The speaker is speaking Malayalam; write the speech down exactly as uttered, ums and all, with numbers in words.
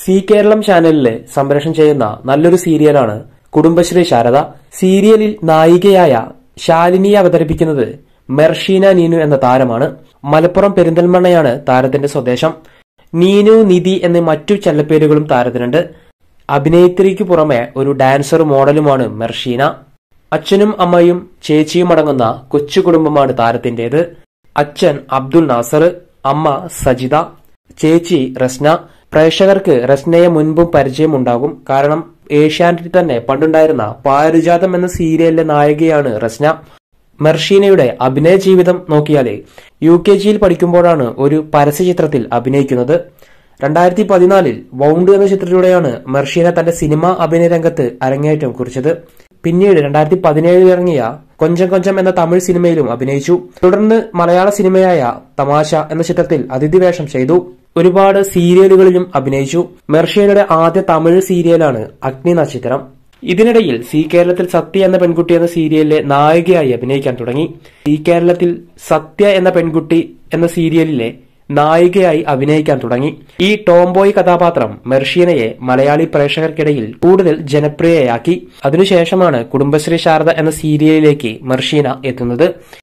സി കേരളം ചാനലില് സംപ്രേഷണം ചെയ്യുന്ന നല്ലൊരു സീരിയലാണ് കുടുംബശ്രീ ശാരദ. സീരിയലിൽ നായികയായ ശാലിനിയെ അവതരിപ്പിക്കുന്നത് മെർഷീന നീനു എന്ന താരമാണ്. മലപ്പുറം പെരിന്തൽമണ്ണയാണ് താരത്തിന്റെ സ്വദേശം. നീനു, നിധി എന്നീ മറ്റു ചെല്ലപ്പേരുകളും താരത്തിനുണ്ട്. അഭിനേത്രിക്ക് പുറമെ ഒരു ഡാൻസറും മോഡലുമാണ് മെർഷീന. അച്ഛനും അമ്മയും ചേച്ചിയും അടങ്ങുന്ന കൊച്ചു കുടുംബമാണ് താരത്തിന്റേത്. അച്ഛൻ അബ്ദുൽ നാസർ, അമ്മ സജിത, ചേച്ചി റസ്ന. പ്രേക്ഷകർക്ക് റസ്നയെ മുൻപും പരിചയമുണ്ടാകും. കാരണം ഏഷ്യാനെറ്റിൽ തന്നെ പണ്ടുണ്ടായിരുന്ന പാരിജാതം എന്ന സീരിയലിലെ നായികയാണ് റസ്ന. മെർഷീനയുടെ അഭിനയ ജീവിതം നോക്കിയാലേ യു കെ ജിയിൽ പഠിക്കുമ്പോഴാണ് ഒരു പരസ്യചിത്രത്തിൽ അഭിനയിക്കുന്നത്. രണ്ടായിരത്തി പതിനാലിൽ വൗണ്ട് എന്ന ചിത്രത്തിലൂടെയാണ് മെർഷീന തന്റെ സിനിമാ അഭിനയ രംഗത്ത് അരങ്ങേറ്റം കുറിച്ചത്. പിന്നീട് രണ്ടായിരത്തി പതിനേഴിൽ ഇറങ്ങിയ കൊഞ്ചം കൊഞ്ചം എന്ന തമിഴ് സിനിമയിലും അഭിനയിച്ചു. തുടർന്ന് മലയാള സിനിമയായ തമാശ എന്ന ചിത്രത്തിൽ അതിഥി വേഷം ചെയ്തു. ഒരുപാട് സീരിയലുകളിലും അഭിനയിച്ചു. മെർഷീനയുടെ ആദ്യ തമിഴ് സീരിയലാണ് അഗ്നി നക്ഷത്രം. ഇതിനിടയിൽ സി കേരളത്തിൽ സത്യ എന്ന പെൺകുട്ടി എന്ന സീരിയലിലെ നായികയായി അഭിനയിക്കാൻ തുടങ്ങി. സി കേരളത്തിൽ സത്യ എന്ന പെൺകുട്ടി എന്ന സീരിയലിലെ നായികയായി അഭിനയിക്കാൻ തുടങ്ങി. ഈ ടോംബോയ് കഥാപാത്രം മെർഷീനയെ മലയാളി പ്രേക്ഷകർക്കിടയിൽ കൂടുതൽ ജനപ്രിയയാക്കി. അതിനുശേഷമാണ് കുടുംബശ്രീ ശാരദ എന്ന സീരിയലിലേക്ക് മെർഷീന എത്തുന്നത്.